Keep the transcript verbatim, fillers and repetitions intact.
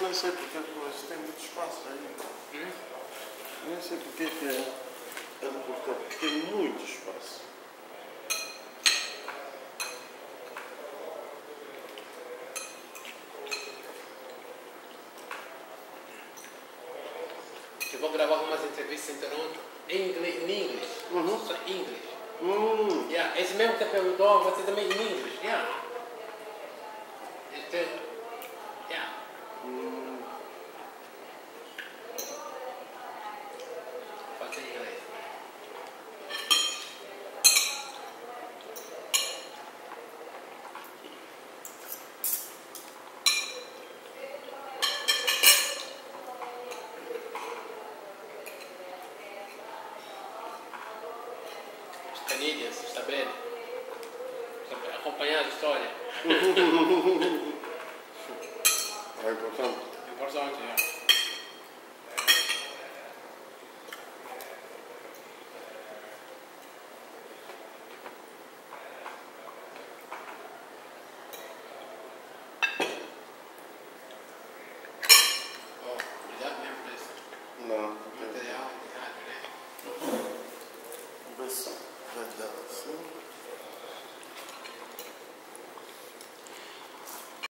nem sei porque que tem muito espaço aí. Hum? Eu nem sei porque que é. É do portão, porque tem muito espaço. Eu vou gravar algumas entrevistas em Toronto em inglês. Em inglês. Uhum. Só em inglês. Hum. Yeah. Esse mesmo que perguntou, você também em inglês. Yeah. Este, yeah. Hum. Fazer em inglês. Canadians, está bem? Acompanhar a história. É importante. Importante, é.